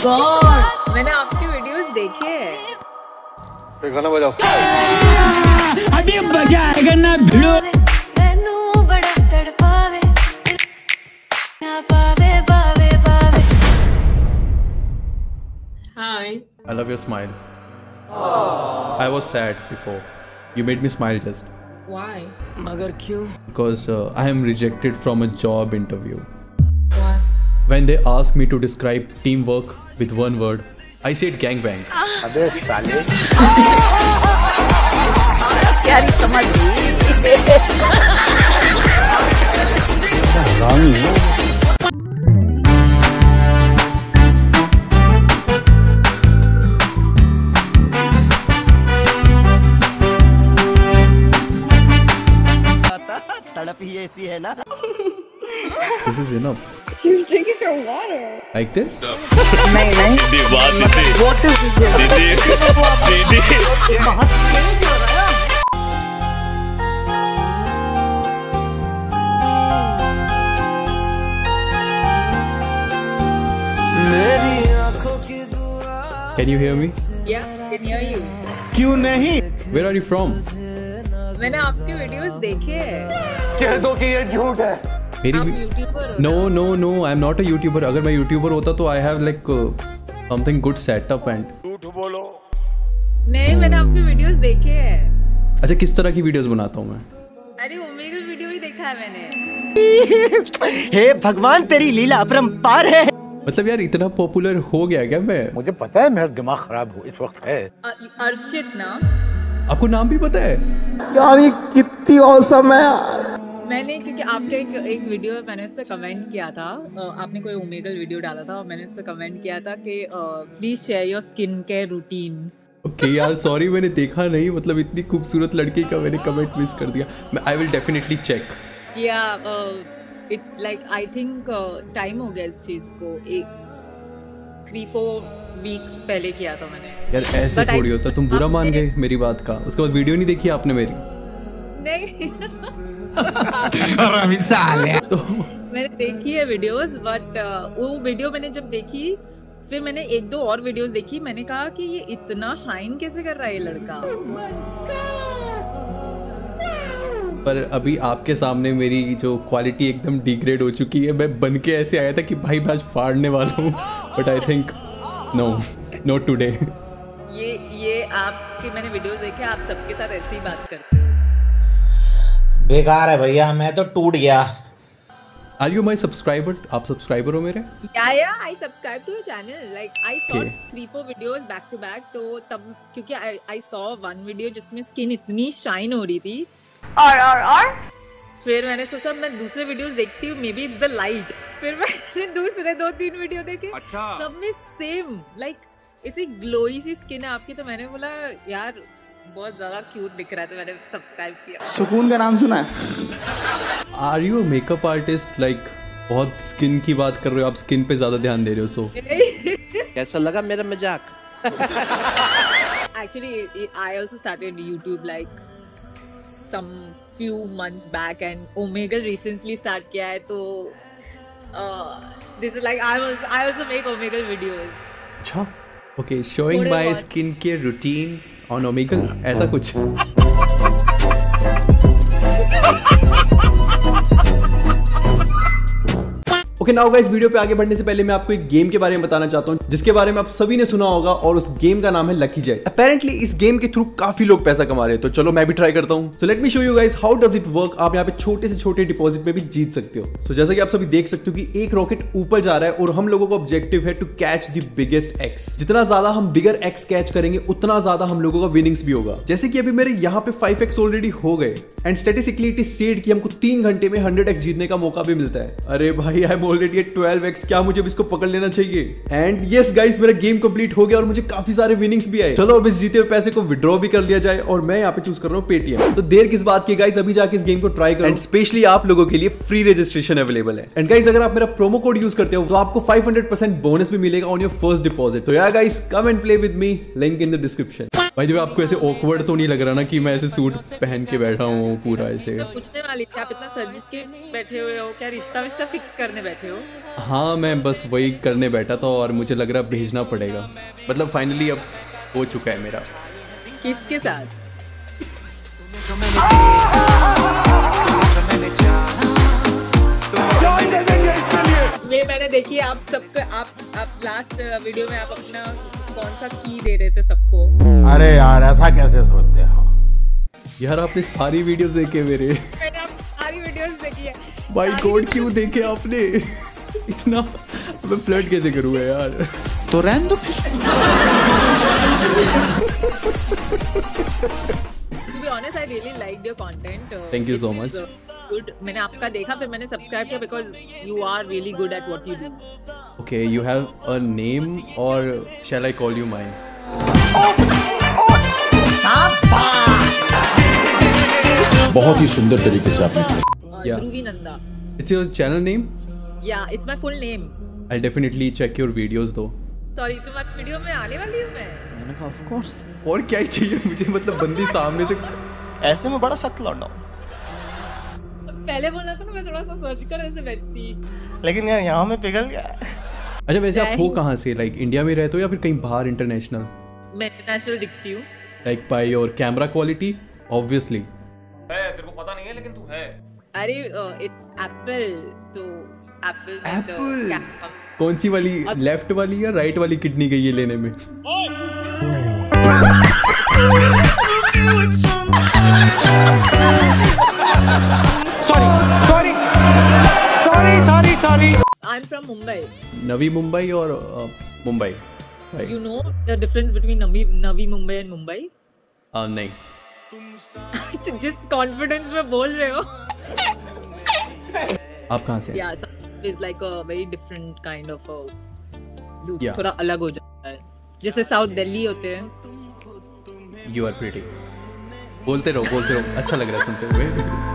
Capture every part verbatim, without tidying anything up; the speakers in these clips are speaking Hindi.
गॉड, मैंने आपकी वीडियोस देखे हैं। फिर गाना बजाओ। अभी मजा आएगा ना भिड़ो। मैनू बड़ा तड़पावे ना पावे पावे पावे। Hi. I love your smile. I was sad before. You made me smile just. Why? मगर क्यों? Because uh, I am rejected from a job interview. Why? When they asked me to describe teamwork with one word, I said gangbang. अबे साले। यार समझ तड़प ही ऐसी है ना। This is enough. You're drinking your water. Like this? नहीं नहीं। What is this? दीदी दीदी बहुत तेज हो रहा है। मेरी आंखों की दुआ। Can you hear me? Yeah, can hear you. क्यों नहीं? Where are you from? मैंने आपकी वीडियोस देखे हैं। कह दो कि ये झूठ है। मेरी आप यूट्यूबर हो? No no no, I'm not a YouTuber. अगर मैं YouTuber होता तो I have like uh, something good setup and. झूठ बोलो। नहीं, मैंने आपकी वीडियोस देखे हैं। अच्छा, किस तरह की वीडियोस बनाता हूँ मैं? अरे ओमेगल वीडियो ही देखा है मैंने। हे भगवान, तेरी लीला अपरंपार है। मतलब यार इतना पॉपुलर हो गया क्या मैं? मुझे पता है मेरा दिमाग खराब हो इस वक्त है। अर्चित ना? आपको नाम भी पता है? यार ये कितनी औसम है यार। मैंने क्योंकि आपके एक एक वीडियो मैंने उस पर कमेंट किया था। आपने कोई ओमेगल वीडियो डाला था और मैंने उस पर कमेंट किया था कि please share your skin care routine. Okay यार, सॉरी मैंने देखा नहीं। मतलब इतनी खूबसूरत लड़की का मैंने कमेंट मिस कर दिया। मैं I will definitely check. Yeah it like I think time हो गया इस चीज को। एक थ्री फोर वीक्स पहले किया था मैंने। यार ऐसे But थोड़ी I- होता। तुम बुरा मान आपने- गए मेरी बात का। उसके बाद वीडियो नहीं देखी आपने मेरी? नहीं। तो मैंने देखी है वीडियोस, बट वो वीडियो मैंने जब देखी फिर मैंने एक दो और वीडियोस देखी। मैंने कहा कि ये इतना शाइन कैसे कर रहा है ये लड़का। पर अभी आपके सामने मेरी जो क्वालिटी एकदम डिग्रेड हो चुकी है। मैं बन के ऐसे आया था कि भाई मैं आज फाड़ने वाला हूँ, but I think no, not today. ये ये आपके मैंने वीडियोस देखे, आप सबके साथ ऐसे ही बात करते हो। बेकार है भैया, मैं तो टूट गया। Are you my subscriber? आप सब्सक्राइबर हो मेरे? Yeah yeah I subscribe to your channel. Like I saw Okay. Three four videos back to back. तो तब क्योंकि I I saw one video जिसमें स्किन इतनी शाइन हो रही थी, और और और फिर मैंने सोचा मैं दूसरे वीडियोस देखती हूँ, maybe it's the light. फिर मैंने दूसरे दो तीन वीडियो देखे। अच्छा। सब में सेम लाइक ऐसी ग्लोई सी स्किन है आपकी। तो मैंने बोला यार बहुत ज्यादा क्यूट दिख रहा है, तो मैंने सब्सक्राइब किया। सुकून का नाम सुना है? Are you makeup artist? Like बहुत स्किन की बात कर रहे हो आप, स्किन पे ज्यादा ध्यान दे रहे हो। सो कैसा लगा मेरा मजाक? Actually, I also started YouTube like some few months back, and Omegle recently start किया है। तो uh, this is like I was I also make Omegle videos. अच्छा, ओके, शोइंग थोड़े माय बहुत। Skin care routine on Omegle, ऐसा कुछ। ओके नाउ गाइस, वीडियो पे आगे बढ़ने से पहले मैं आपको एक गेम के बारे में बताना चाहता हूं जिसके बारे में आप सभी ने सुना होगा, और उस गेम का नाम है लकी जेट। अपेरेंटली इस गेम के थ्रू काफी लोग पैसा कमा रहे हैं, तो चलो मैं भी ट्राई करता हूं। So let me show you guys how does it work. आप यहाँ पे छोटे से छोटे डिपॉजिट में भी जीत सकते हो। सो so, जैसा कि आप सभी देख सकते हो कि एक रॉकेट ऊपर जा रहा है और हम लोगों का ऑब्जेक्टिव है to catch the biggest x. जितना ज्यादा हम बिगर एक्स कैच करेंगे उतना ज्यादा हम लोगों का विनिंग्स भी होगा। जैसे कि अभी मेरे यहाँ पे फाइव एक्स ऑलरेडी हो गए, and statistically it is said कि हमको तीन घंटे में हंड्रेड एक्स जीतने का मौका भी मिलता है। अरे भाई I am already at twelve x, क्या मुझे इसको पकड़ लेना चाहिए? एंड यस गाइस, मेरा गेम कंप्लीट हो गया और मुझे काफी सारे विनिंग्स भी आए। चलो अब इस जीते हुए पैसे को विड्रॉ भी कर लिया जाए, और मैं यहाँ पे चूज कर रहा हूँ पेटीएम। तो देर किस बात की गाइस, अभी जाके इस गेम को ट्राई करो, एंड स्पेशली आप लोगों के लिए फ्री रजिस्ट्रेशन अवेलेबल है। एंड गाइस अगर आप मेरा प्रोमो कोड यूज करते हो तो आपको फाइव हंड्रेड परसेंट बोनस भी मिलेगा ऑन योर फर्स्ट डिपॉजिट। तो यार guys, come and play with me, link in the description. भाई जो आपको ऐसे ऑकवर्ड तो नहीं लग रहा ना कि मैं ऐसे सूट पहन के बैठा हूँ पूरा ऐसे? मैं पूछने वाली थी, आप इतना सज के बैठे हुए हो, क्या रिश्ता विश्ता फिक्स करने बैठे हो? हाँ मैं बस वही करने बैठा था और मुझे लग रहा भेजना पड़ेगा, मतलब फाइनली अब हो चुका है मेरा। किसके साथ? मैं मैंने देखी आप सबको, आप आप लास्ट वीडियो में आप अपना कौन सा की दे रहे थे सबको। अरे यार ऐसा कैसे सोचते हो यार? आपने सारी वीडियोस देखे मेरे? मैंने आप सारी वीडियोस देखी है। भाई गॉड क्यों देखे आपने इतना? मैं फ्लर्ट कैसे करूँगा यार? तो रहने दो फिर। To be honest, I really liked your content. Uh, Thank you so it's, much. uh, good. मैंने आपका देखा फिर मैंने सब्सक्राइब किया because you are really good at what you do. Okay, you have a name or shall I call you mine? बहुत ही सुंदर तरीके से आपने किया। Uh, Yeah. Dhruvi Nanda. It's your channel name? Yeah, it's my full name. I'll definitely check your videos though. Sorry, तुम्हारी वीडियो में आने वाली हूँ मैं। मैंने कहा ऑफ कोर्स, और क्या ही चाहिए मुझे, मतलब बंदी सामने से। ऐसे में बड़ा सख्त लौंडा हूँ, पहले बोला था ना मैं थोड़ा सा सर्च कर ऐसे बैठती। लेकिन यार यहाँ में पिघल गया। अच्छा वैसे आप हो कहाँ से? लाइक इंडिया में रहते हो या फिर कहीं बाहर इंटरनेशनल? मैं इंटरनेशनल दिखती हूँ। Like by your camera quality obviously. है तेरे को पता नहीं है लेकिन तू है। अरे इट्स एप्पल, तो एप्पल में तो Apple? क्या- कौन सी वाली, लेफ्ट वाली या राइट वाली किडनी गई है लेने में? Sorry sorry sorry sorry sorry. I'm from Mumbai. Navi Mumbai और अ, मुंबई? भाई You know the difference between Navi Navi Mumbai and Mumbai? अ, नहीं। तो जिस कॉन्फिडेंस में बोल रहे हो। आप कहाँ से? Yeah, some is like a very different kind of a, dude, Yeah. थोड़ा अलग हो जाता है, जैसे साउथ दिल्ली होते हैं। You are pretty. बोलते रहो बोलते रहो, अच्छा लग रहा है सुनते हुए।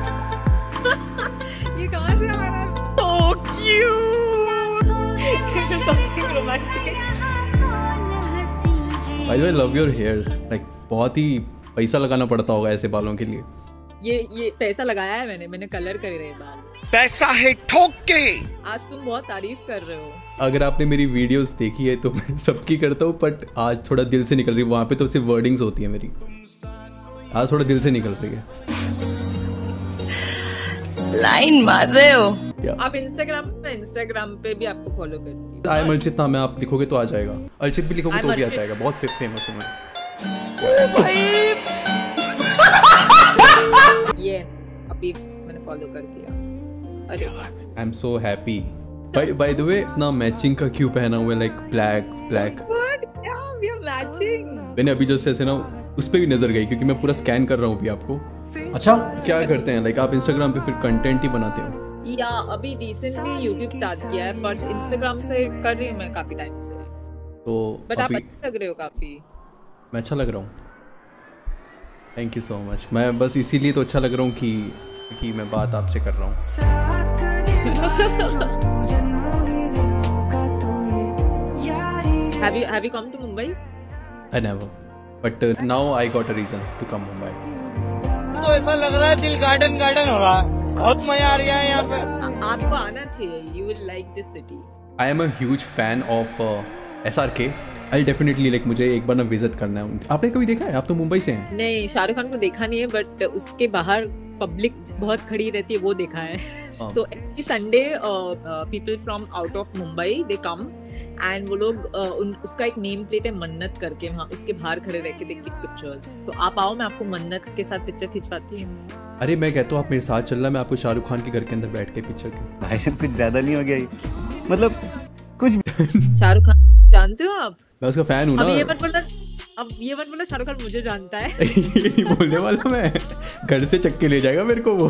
ये कहाँ से आ रहा है? So cute. Something romantic. By the way, love your hairs. Like बहुत ही पैसा लगाना पड़ता होगा ऐसे बालों के लिए। ये ये पैसा लगाया है मैंने मैंने कलर करे रहे बाल। पैसा है ठोक के। आज तुम बहुत तारीफ कर रहे हो। अगर आपने मेरी वीडियोस देखी है तो मैं सबकी करता हूँ, बट आज थोड़ा दिल से निकल रही है। वहाँ पे तो सिर्फ वर्डिंग्स होती है मेरी, आज थोड़ा दिल से निकल रही है। लाइन मार रहे हो। Yeah. आप इंस्टाग्राम पे इंस्टाग्राम पे भी आपको फॉलो करती हूँ। आई एम अर्चित नाम है, आप लिखोगे तो आ जाएगा। अर्चित भी लिखोगे I'm तो भी आ Archit. जाएगा, बहुत फेमस हूँ मैं। ये अभी मैंने फॉलो कर दिया। अरे I am so happy. Bye by the way, इतना मैचिंग का क्यों पहना हुआ है? Like black black. व्हाट? यार वी आर मैचिंग। मैंने अभी जस्ट ऐसे ना उस पे भी नजर गई क्योंकि मैं पूरा स्कैन कर रहा हूँ अभी आपको। अच्छा क्या करते हैं? लाइक आप इंस्टाग्राम पे फिर कंटेंट ही बनाते हो? या अभी रिसेंटली यूट्यूब स्टार्ट किया है, बट इंस्टाग्राम से कर रही हूँ मैं काफी टाइम से। तो बट आप अभी अच्छे लग रहे हो काफी। मैं अच्छा लग रहा हूँ? Thank you so much. मैं बस इसीलिए तो अच्छा लग रहा हूँ कि कि मैं बात आपसे कर रहा हूँ। Have you have you come to Mumbai? I never, but uh, now I got a reason to come Mumbai. तो ऐसा लग रहा है दिल गार्डन गार्डन हो रहा है, बहुत मजा आ रहा है यहाँ पे। आ- आपको आना चाहिए। You will like this city. I am a huge fan of uh, S R K. I'll definitely like मुझे एक बार ना विजिट करना है। आपने कभी देखा है? आप तो मुंबई से हैं। नहीं, शाहरुख खान को देखा नहीं है, बट उसके बाहर पब्लिक बहुत खड़ी रहती है वो देखा है। हाँ। तो every Sunday people from out of Mumbai they come and वो लोग uh, उन उसका एक नेम प्लेट है मन्नत करके, वहाँ उसके बाहर खड़े रह के देखते पिक्चर्स। तो आप आओ, मैं आपको मन्नत के साथ पिक्चर खिंचवाती हूँ। अरे मैं कहता हूँ आप मेरे साथ चल रहा, मैं आपको शाहरुख खान के घर के अंदर बैठ के पिक्चर की। भाई साहब कुछ ज्यादा नहीं हो गया ये? मतलब कुछ शाहरुख खान जानते हो आप? मैं उसका फैन हूँ ना। अब ये मत बोला, अब ये मत बोला शाहरुख खान मुझे जानता है। ये नहीं बोलने वाला मैं, घर से चक्के ले जाएगा मेरे को वो।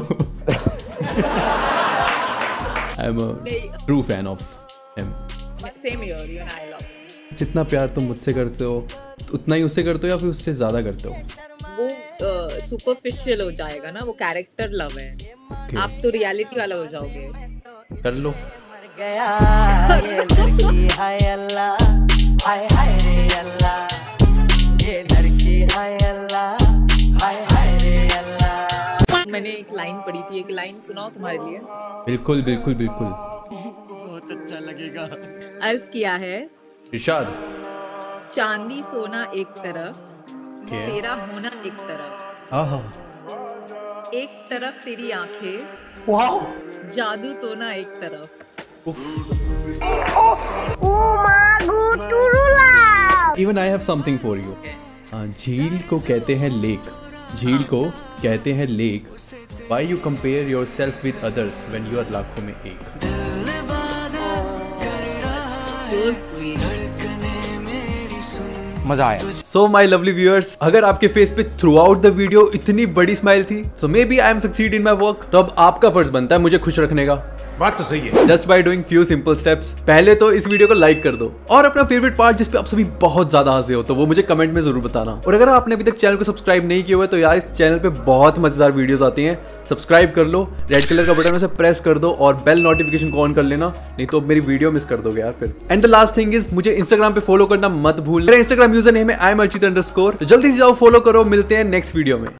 I am a true fan of him. Same here, you and I love. जितना प्यार तुम मुझसे करते हो उतना ही उससे करते हो या फिर उससे ज्यादा करते हो? वो सुपरफिशियल uh, हो जाएगा ना, वो कैरेक्टर लव है। Okay. आप तो रियलिटी वाला हो जाओगे। कर लो। गया ये लड़की हाय अल्लाह, हाय हाय रे अल्लाह, ये लड़की हाय अल्लाह हाय हाय रे अल्लाह। मैंने एक लाइन पढ़ी थी, एक लाइन सुनाओ तुम्हारे लिए। बिल्कुल बिल्कुल बिल्कुल। बहुत अच्छा लगेगा। अर्ज किया है इरशाद। चांदी सोना एक तरफ, क्या? तेरा होना एक तरफ, हाँ हाँ। एक तरफ तेरी आंखें, जादू तो ना एक तरफ। Even I have something for you. झील को कहते हैं लेक, झील को कहते हैं lake. Why you compare yourself with others when you are लाखों में एक? So sweet. मजा आया। सो माई लवली व्यूअर्स, अगर आपके फेस पे थ्रू आउट द वीडियो इतनी बड़ी स्माइल थी, so maybe I am succeed in my work, तो अब आपका फर्ज बनता है मुझे खुश रखने का। बात तो सही है। Just by doing few simple steps. पहले तो इस वीडियो को लाइक कर दो, और अपना फेवरेट पार्ट जिस पे आप सभी बहुत ज्यादा हंसे हो तो वो मुझे कमेंट में जरूर बताना। और अगर आपने अभी तक चैनल को सब्सक्राइब नहीं किया हुआ तो यार इस चैनल पे बहुत मजेदार वीडियोस आती हैं, सब्सक्राइब कर लो, रेड कलर का बटन उसे प्रेस कर दो और बेल नोटिफिकेशन को ऑन कर लेना, नहीं तो मेरी वीडियो मिस कर दोगे यार फिर। And the last thing is, मुझे इंस्टाग्राम पे फॉलो करना मत भूल। मेरा इंस्टाग्राम यूजर नेम है आई एम अर्चित अंडरस्कोर, तो जल्दी से जाओ फॉलो करो। मिलते हैं नेक्स्ट वीडियो में।